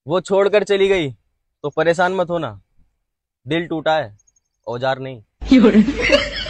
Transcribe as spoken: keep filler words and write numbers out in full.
वो छोड़कर चली गई तो परेशान मत होना। दिल टूटा है, औजार नहीं।